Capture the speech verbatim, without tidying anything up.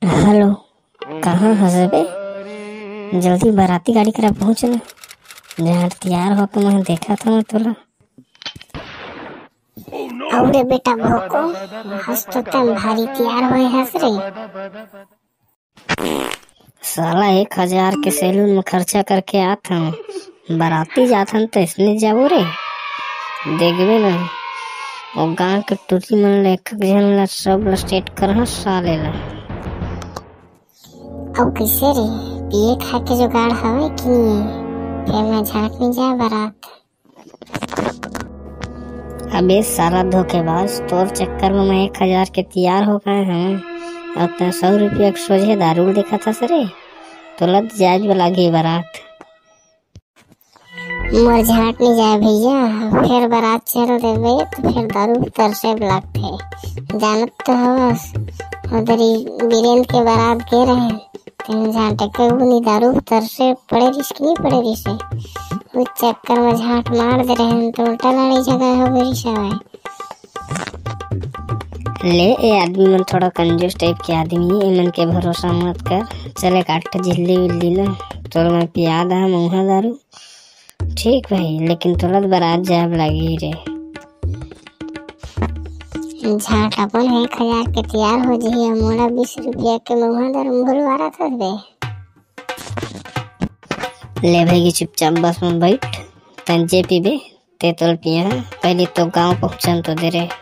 Hello, कहाँ हंसे बे? जल्दी बाराती गाड़ी करा पहुँच ना। जहाँ तैयार हो के मैं देखा था मैं तोला। अरे बेटा भोको हंस तो तम भारी तैयार हुए हंस रे। साला एक हजार के सैलून में खर्चा करके आता हूँ, बाराती जाता हूँ तो इसने जाबो रे। देखबे ना वो गांव के टूटी मन लेखक जन ला सब ला स्टेट कर साले ला। अब कैसे रे पिए खा के जुगाड़ हवे कि नहीं? फिर मैं झांक नहीं जा बारात। अबे साला धोखेबाज, तोर चक्कर में मैं एक हजार के तैयार हो गए हैं और तै सौ रुपया के सोझे दारू देखा था सरे। तो लत जायज वाला घी बारात मोर झांक नहीं जाए भैया, फिर बारात चल देवे तो फिर दारू तरसे लगते। जानत तो हवस उधरी बीरेन के बारात गे रहे तीन झांटे के उनी दारू तरसे पड़े रिस की नहीं पड़े रिसे। उस चक्कर में झांट मार दे रहे तो उल्टा लड़ी जगह हो गई सवाई। ले ए आदमी मन थोड़ा कंजूस टाइप के आदमी, इमन के भरोसा मत कर। चले काट झिल्ली विल्ली ला तो मैं पिया दा मुँहा दारू। ठीक भाई, लेकिन तुरंत बारात जाब लगी रे। झाट अपन एक हजार के तैयार हो जाइए, मोला बीस रुपया के मुँहा दारू भूलवा था बे। ले भाई चुपचाप बस में बैठ, तन जे पीबे ते तोल पिया। पहले तो गांव पहुंचन तो दे रे।